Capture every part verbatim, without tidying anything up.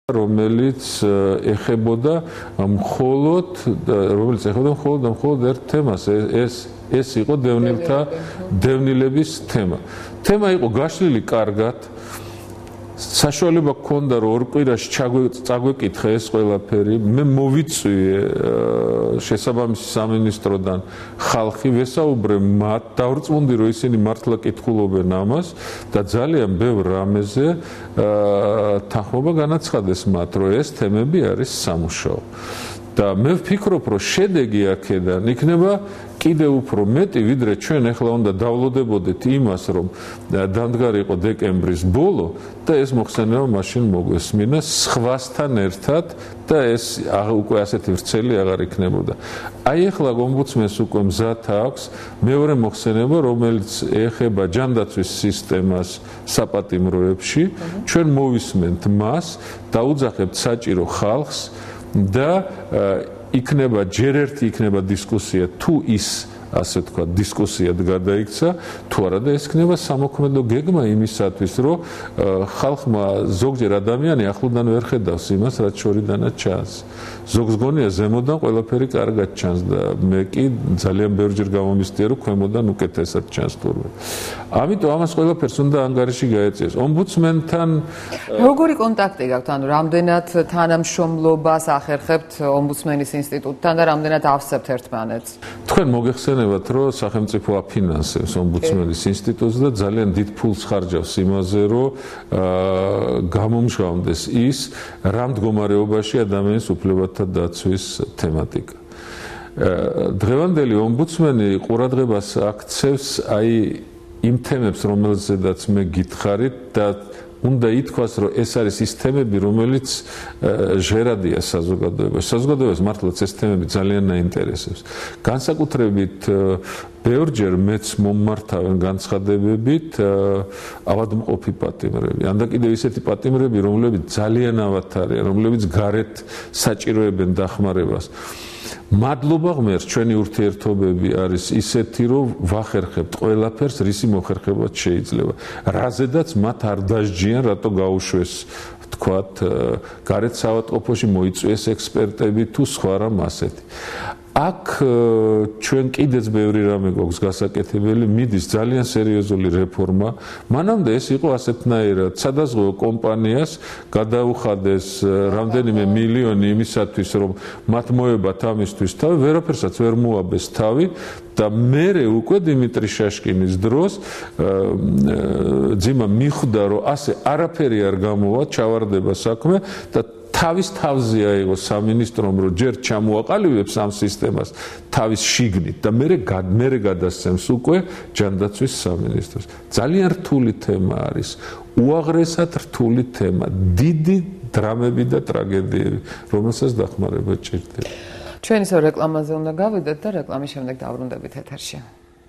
რომელიც ეხებოდა მხოლოდ რომელიც ეხებოდა მხოლოდ მხოლოდ ერთ თემას ეს ეს იყო დევნილთა დევნილების თემა. თემა იყო გაშლილი კარგად საშუალება გქონდა რომ ორ კვირაში წაგვეკითხე ეს ყველაფერი მე მოვიწვიე შესაბამისი სამინისტროდან ხალხი ვესაუბრე მათ დავრწმუნდი რომ ისინი მართლა კითხულობენ ამას და ძალიან ბევრ რამეზე თანხმობა განაცხადეს მათ რომ ეს თემები არის სამუშაო და მე ვფიქრობ რომ შედეგი აქედან იქნება კიდევ უფრო მეტი ვიდრე ჩვენ ახლა უნდა დავლოდებოდეთ იმას რომ დამდგარიყო დეკემბრის ბოლო და ეს მოხსენება მაშინ მოგვესმინა სხვასთან ერთად და ეს უკვე ასეთი ვრცელი აღარ იქნებოდა. აი ახლა ომბუდსმენს უკვე მზად აქვს მეორე მოხსენება რომელიც ეხება ჯანდაცვის სისტემას საპატიმროებში ჩვენ მოვისმენთ მას დაუძახებთ საჭირო ხალხს და იქნება ჯერ ერთი იქნება დისკუსია თუ ის ასე თქვა დისკუსიად გადაიქცა თუ არა და ეს იქნება სამოქმედო გეგმა იმისათვის რომ ხალხმა ზოგჯერ ადამიანი ახლოდან ვერ ხედავს იმას რაც შორიდანაც ჩანს ზოგს გონია ზემოდან ყველაფერი კარგად ჩანს და მე კი ძალიან ბევრჯერ გამომისდია რომ ქვემოდან უკეთესად ჩანს თურმე ამიტომ ამას ყველაფერს უნდა ანგარიში გაეწიოს ომბუდსმენთან როგორი კონტაქტი გაქვთ ანუ რამდენად თანამშრომლობას ახერხებთ ომბუდსმენის ინსტიტუტთან და რამდენად ავსებთ ერთმანეთს თქვენ მოგეხსენებათ რომ სახელმწიფო აფინანსებს ომბუდსმენის ინსტიტუტს და ძალიან დიდ ფულს ხარჯავს იმაზე რომ გამომჟღავნდეს ის რა მდგომარეობაში ადამიანის უფლებათა დაცვის თემატიკა. დღევანდელი ომბუდსმენი ყურადღებას აქცევს აი იმ თემებს რომელზედაც მე გითხარით და უნდა ითქვას რომ ეს არის ის თემები რომელიც ჟღერადია საზოგადოებაში. საზოგადოებას მართლაც ეს თემები ძალიან აინტერესებს. განსაკუთრებით ბევრჯერ მეც მომმართავენ განცხადებებით ავადმყოფი პატიმრები. ან და კიდევ ისეთი პატიმრები რომლებიც ძალიან ავად არიან, რომლებიც გარეთ საჭიროებენ დახმარებას. მადლობა ღმერთს ჩვენი ურთიერთობები არის ისეთი რომ ვახერხებთ ყველაფერს რისი მოხერხებაც შეიძლება. რაზედაც მათ არ დასჯიან რატო გაუშვეს თქვათ გარეთ საავადმყოფოში მოიწვიეს ექსპერტები თუ სხვა რამ ასეთი. აქ ჩვენ კიდეც ბევრი რამე გვაქვს გასაკეთებელი, მიდის ძალიან სერიოზული რეფორმა. მანამდე ეს იყო ასეთნაირად, სადაზღვევო კომპანიას გადაუხადეს რამდენიმე მილიონი იმისათვის, რომ მათ მოებათ ამისთვის თავი, ვერაფერსაც ვერ მოაბეს თავი და მერე უკვე დიმიტრი შაშკინის დროს ძიმა მიხვდა, რომ ასე არაფერი არ გამოვა, ჩავარდება საქმე და თავის თავზე აიღო სამინისტრომ რომ ჯერ ჩამოაყალიბებს ამ სისტემას თავის შიგნით და მერე მერე გადასცემს უკვე ჯანდაცვის სამინისტროს. ძალიან რთული თემა არის, უაღრესად რთული თემა, დიდი დრამები და ტრაგედიები, რომელსაც დახმარება ჭირდება. ჩვენ ისევ რეკლამაზე უნდა გავიდეთ და რეკლამის შემდეგ დავბრუნდებით ეთერში.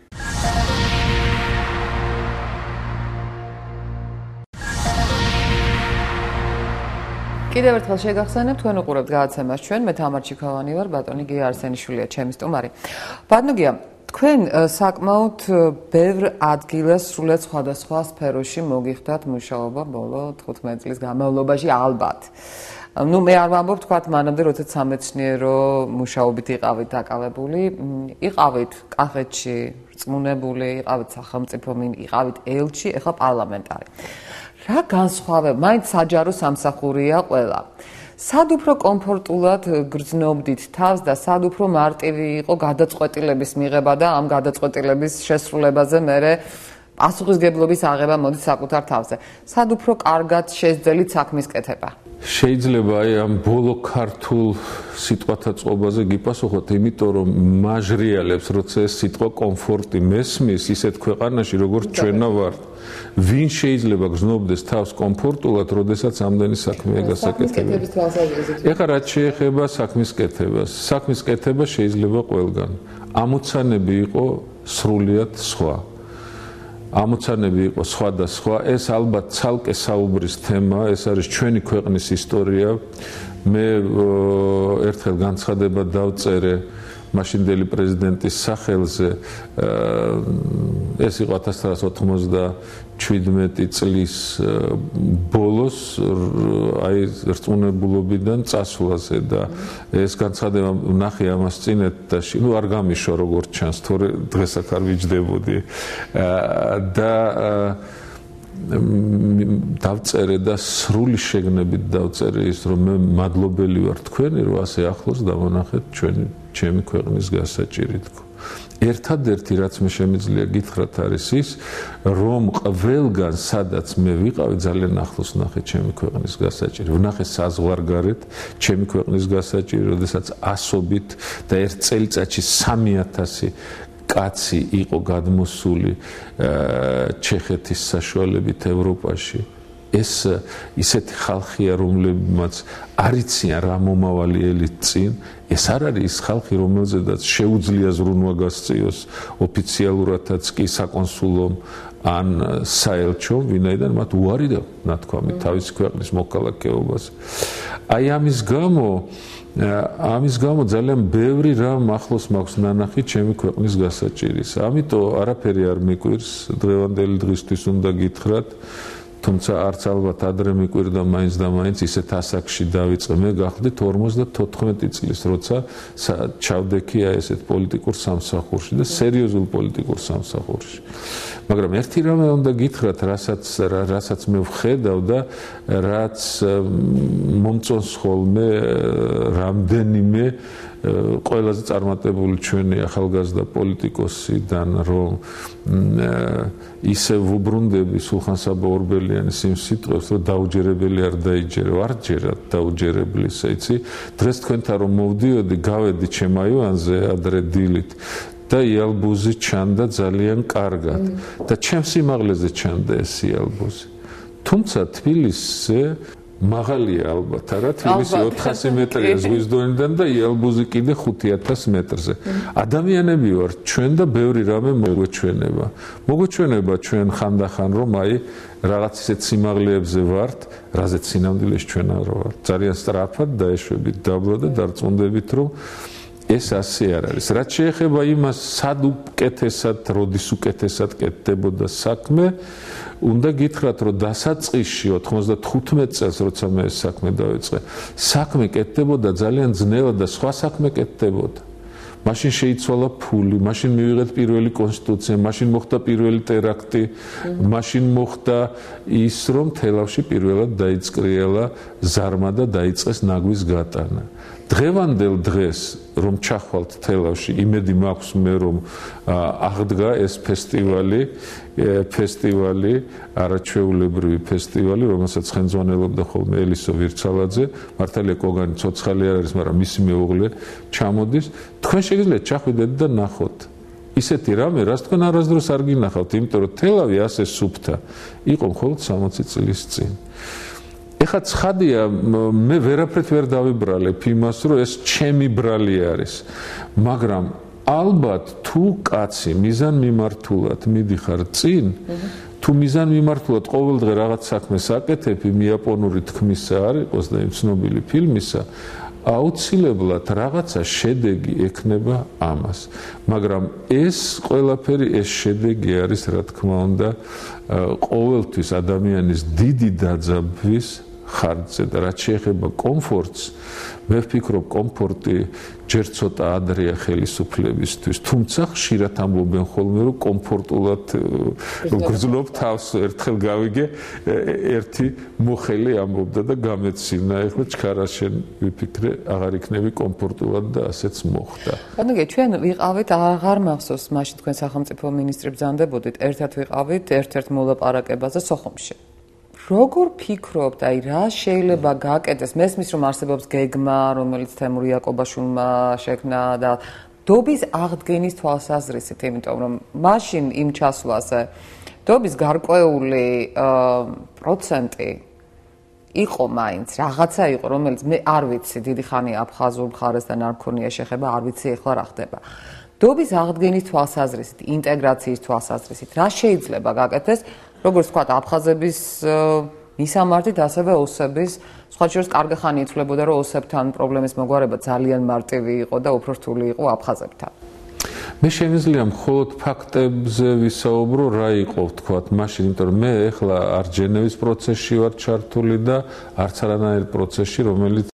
კიდევ ერთხელ შეგახსენებ თქვენ უყურებთ გადაცემას ჩვენ მე თამარ ჩიქოვანი ვარ ბატონი გია არსენიშვილია ჩემი სტუმარი. ბატონო გია თქვენ საკმაოდ ბევრ ადგილას სრულად სხვადასხვა სფეროში მოგიხდათ მუშაობა ბოლო თხუთმეტი წლის განმავლობაში ალბათ. ნუ მე არ ვამბობ თქვათ მანამდე როდესაც სამეცნიერო მუშაობით იყავით დაკავებული, იყავით კახეთში რწმუნებული, იყავით სახელმწიფო მინ, იყავით ელჩი, ეხლა პარლამენტარი. რა განსხვავება? მაინც საჯარო სამსახურია ყველა. სად უფრო კომფორტულად გრძნობდით თავს და სად უფრო მარტივი იყო გადაწყვეტილების მიღება და ამ გადაწყვეტილების შესრულებაზე მერე პასუხისგებლობის აღება მოდის საკუთარ თავზე. სად უფრო კარგად შეძლებთ საქმის კეთება? შეიძლება აი ამ ბოლო ქართულ სიტყვათა წყობაზე გიპასუხოთ, იმიტომ რომ მაჟრიალებს, როცა ეს სიტყვა კომფორტი მესმის ისეთ ქვეყანაში, როგორც ჩვენა ვართ. ვინ შეიძლება გრძნობდეს თავს კომფორტულად, როდესაც ამდენი საქმეა გასაკეთებელი. ეხლა რაც შეეხება საქმის კეთებას, საქმის კეთება შეიძლება ყველგან. ამოცანები იყო სრულიად სხვა. ამოცანები იყო სხვა და სხვა, ეს ალბათ ცალკე საუბრის თემა, ეს არის ჩვენი ქვეყნის ისტორია. მე ერთხელ განცხადება დავწერე მაშინდელი პრეზიდენტის სახელზე ეს იყო ათას ცხრაასი ოთხმოცდაშვიდმეტი წლის ბოლოს აი რწმუნებულობიდან წასვლაზე და ეს განცხადება ნახე ამას წინეთში ნუ არ გამიშვა როგორც ჩანს თორე დღეს აქ არ ვიჯდებოდი და დავწერე და სრული შეგნებით დავწერე ის რომ მე მადლობელი ვარ თქვენი რომ ასე ახლოს დავანახეთ ჩვენი ჩემი ქვეყნის გასაჭირი თქო ერთადერთი რაც მე შემიძლია გითხრათ არის ის რომ ყველგან სადაც მე ვიყავი ძალიან ახლოს ვნახე ჩემი ქვეყნის გასაჭირი ვნახე საზღვარგარეთ ჩემი ქვეყნის გასაჭირი როდესაც ასობით და ერთ წელიწადში სამი ათასი კაცი იყო გადმოსული ჩეხეთის საშუალებით ევროპაში ეს ისეთი ხალხია რომლებმაც არ იციან რა მომავალი ელით წინ ეს არ არის ის ხალხი რომელზედაც შეუძლია ზრუნვა გასწიოს ოფიციალურადაც კი საკონსულომ ან საელჩომ ვინაიდან მათ უარი და ნათქვამი თავისი ქვეყნის მოქალაქეობას აი ამის გამო ამის გამო ძალიან ბევრი რამ ახლოს მაქვს ნანახი ჩემი ქვეყნის გასაჭირის. ამიტომ არაფერი არ მიკვირს დღევანდელი დღისთვის უნდა გითხრათ, თუმცა არც ალბათ ადრე მიკვირდა მაინც და მაინც ისეთ ასაკში დავიწყე. მე გახდით ორმოცდათოთხმეტი წლის, როცა ჩავდექი აი ესეთ პოლიტიკურ სამსახურში და სერიოზულ პოლიტიკურ სამსახურში. მაგრამ ერთი რამე უნდა გითხრათ, რასაც რასაც მე ვხედავ და რაც მომწონს ხოლმე რამდენიმე ყველაზე წარმატებული ჩვენი ახალგაზრდა პოლიტიკოსიდან რომ ისე ვუბრუნდები სულხან-საბა ორბელიანის იმ სიტყვებს რომ დაუჯერებელი არ დაიჯერე არ ჯერათ დაუჯერებლის იცი დღეს თქვენთან რომ მოვდიოდი გავედი ჩემ აივანზე ადრე დილით და იალბუზი ჩანდა ძალიან კარგად და ჩემ სიმაღლეზე ჩანდა ეს იალბუზი თუმცა თბილისზე მაღალია ალბათ არა თბილისი ოთხასი მეტრია ზღვის დონიდან და იალბუზი კიდე ხუთი ათასი მეტრზე ადამიანები ვართ ჩვენ და ბევრი რამე მოგვეჩვენება მოგვეჩვენება ჩვენ ხანდახან რომ აი რაღაც ისეთ სიმაღლეებზე ვართ რაზეც სინამდვილეში ჩვენ არ ვართ ძალიან სწრაფად დაეშვებით დაბლა და დარწმუნდებით რომ ეს ასე არ არის რაც შეეხება იმას სად უკეთესად როდის უკეთესად კეთდებოდა საქმე უნდა გითხრათ რომ დასაწყისში ოთხმოცდათხუთმეტ წელს როცა მე ეს საქმე დავიწყე საქმე კეთდებოდა ძალიან ძნელად და სხვა საქმე კეთდებოდა მაშინ შეიცვალა ფული მაშინ მივიღეთ პირველი კონსტიტუცია მაშინ მოხდა პირველი ტერაქტი მაშინ მოხდა ის რომ თელავში პირველად დაიწყრიალა ზარმა და დაიწყეს ნაგვის გატანა დღევანდელ დღეს რომ ჩახვალთ თელავში იმედი მაქვს მე რომ აღდგა ეს ფესტივალი ფესტივალი არაჩვეულებრივი ფესტივალი რომელსაც ხელმძღვანელობდა ხოლმე ელისო ვირცალაძე მართალია კოგანი ცოცხალი არ არის მაგრამ მისი მეუღლე ჩამოდის თქვენ შეგიძლიათ ჩახვიდეთ და ნახოთ ისეთი რამე რაც თქვენ არასდროს არ გინახავთ იმიტომ რომ თელავი ასე სუფთა იყო მხოლოდ სამოცი წლის წინ ეხლა ცხადია მე ვერაფრით ვერ დავიბრალებ იმას რომ ეს ჩემი ბრალი არის მაგრამ ალბათ თუ კაცი მიზანმიმართულად მიდიხარ წინ თუ მიზანმიმართულად ყოველდღე რაღაც საქმეს აკეთებ იმ იაპონური თქმისა არ იყოს და იმ ცნობილი ფილმისა აუცილებლად რაღაცა შედეგი ექნება ამას მაგრამ ეს ყველაფერი ეს შედეგი არის რა თქმა უნდა ყოველთვის ადამიანის დიდი დაძაბვის ხარჯზე და რაც შეეხება კომფორტს მე ვფიქრობ კომფორტი ჯერ ცოტა ადრეა ხელისუფლებისთვის თუმცა ხშირად ამბობენ ხოლმე რომ კომფორტულად გრძნობ თავს ერთხელ გავიგე ერთი მოხელი ამბობდა და გამეცინა ეხლა ჩქარა შენ ვიფიქრე აღარ იქნები კომფორტულად და ასეც მოხდა ანუ ჩვენ ვიყავით აღარ მახსოვს მაშინ თქვენ სახელმწიფო მინისტრი ბრძანდებოდით ერთად ვიყავით ერთ-ერთ მოლაპარაკებაზე სოხუმში როგორ ფიქრობთ, აი რა შეიძლება გააკეთდეს? მესმის რომ არსებობს გეგმა, რომელიც თემურ იაკობაშვილმა შექმნა და დობის აღდგენის თვალსაზრისით, იმიტომ რომ მაშინ იმ ჩასვლაზე დობის გარკვეული პროცენტი იყო მაინც, რაღაცა იყო, რომელიც მე არ ვიცი, დიდი ხანი აფხაზურ მხარესთან არ მქონია შეხება, არ ვიცი ეხლა რა ხდება. დობის აღდგენის თვალსაზრისით, ინტეგრაციის თვალსაზრისით, რა შეიძლება გააკეთდეს? როგორც ვთქვათ, აფხაზების მისამართით ასევე ოსების, სხვა შორის კარგი ხანი იცვლებოდა, რომ ოსებთან პრობლემის მოგვარება ძალიან მარტივი იყო და უფრო რთული იყო აფხაზებთან. მე შემიძლია მხოლოდ ფაქტებზე ვისაუბრო, რა იყო, თქვათ, მაშინ, იმიტომ რომ მე ეხლა არ ჯენევის პროცესში ვარ ჩართული და არც არანაირ პროცესში, რომელიც